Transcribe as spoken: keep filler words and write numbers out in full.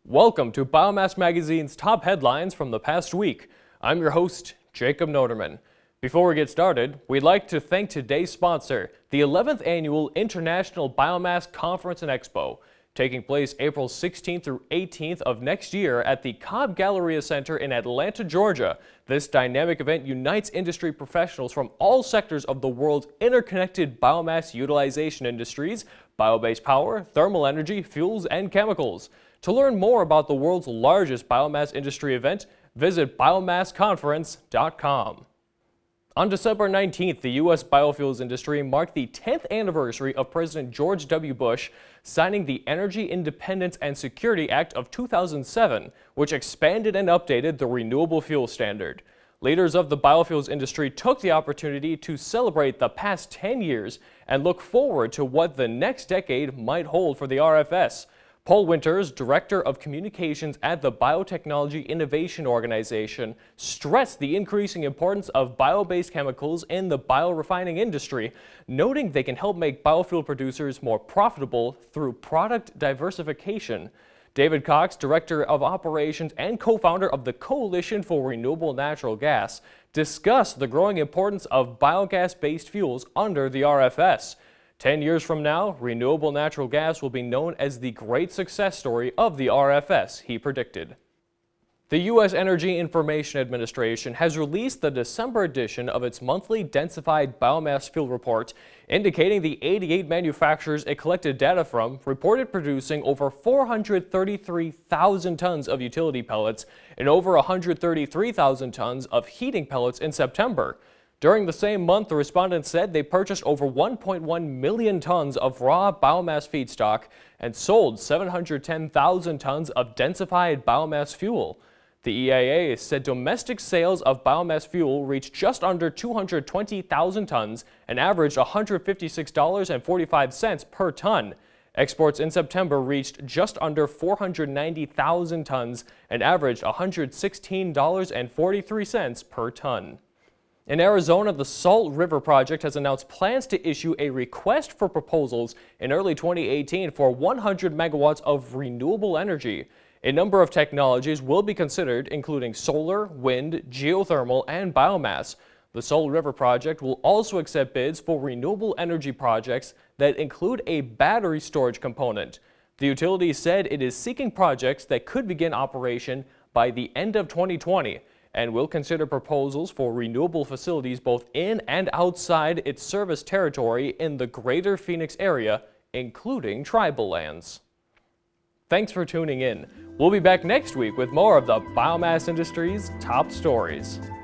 Welcome to Biomass Magazine's top headlines from the past week. I'm your host, Jacob Noterman. Before we get started, we'd like to thank today's sponsor, the eleventh Annual International Biomass Conference and Expo, taking place April sixteenth through eighteenth of next year at the Cobb Galleria Center in Atlanta, Georgia. This dynamic event unites industry professionals from all sectors of the world's interconnected biomass utilization industries, bio-based power, thermal energy, fuels, and chemicals. To learn more about the world's largest biomass industry event, visit biomass conference dot com. On December nineteenth, the U S biofuels industry marked the tenth anniversary of President George W. Bush signing the Energy Independence and Security Act of two thousand seven, which expanded and updated the renewable fuel standard. Leaders of the biofuels industry took the opportunity to celebrate the past ten years and look forward to what the next decade might hold for the R F S. Paul Winters, Director of Communications at the Biotechnology Innovation Organization, stressed the increasing importance of bio-based chemicals in the biorefining industry, noting they can help make biofuel producers more profitable through product diversification. David Cox, Director of Operations and co-founder of the Coalition for Renewable Natural Gas, discussed the growing importance of biogas-based fuels under the R F S. Ten years from now, renewable natural gas will be known as the great success story of the R F S, he predicted. The U S Energy Information Administration has released the December edition of its monthly densified biomass fuel report, indicating the eighty-eight manufacturers it collected data from reported producing over four hundred thirty-three thousand tons of utility pellets and over one hundred thirty-three thousand tons of heating pellets in September. During the same month, the respondents said they purchased over one point one million tons of raw biomass feedstock and sold seven hundred ten thousand tons of densified biomass fuel. The E I A said domestic sales of biomass fuel reached just under two hundred twenty thousand tons and averaged one hundred fifty-six dollars and forty-five cents per ton. Exports in September reached just under four hundred ninety thousand tons and averaged one hundred sixteen dollars and forty-three cents per ton. In Arizona, the Salt River Project has announced plans to issue a request for proposals in early twenty eighteen for one hundred megawatts of renewable energy. A number of technologies will be considered, including solar, wind, geothermal, and biomass. The Salt River Project will also accept bids for renewable energy projects that include a battery storage component. The utility said it is seeking projects that could begin operation by the end of twenty twenty. And will consider proposals for renewable facilities both in and outside its service territory in the greater Phoenix area, including tribal lands. Thanks for tuning in. We'll be back next week with more of the biomass industry's top stories.